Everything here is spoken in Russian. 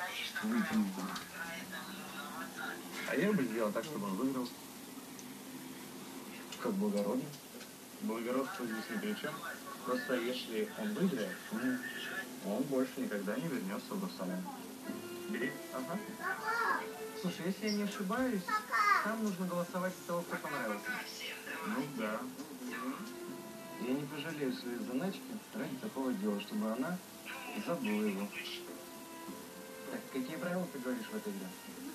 Выйти. А я бы сделал так, чтобы он выиграл. Как благородно. Благородство здесь ни при чем. Просто если он выиграет, он больше никогда не вернется в Русалем. Бери. Ага. Слушай, если я не ошибаюсь, там нужно голосовать за того, кто понравился. Ну да. Я не пожалею своей заначки ради такого дела, чтобы она забыла его. Так, какие правила ты говоришь в этой игре?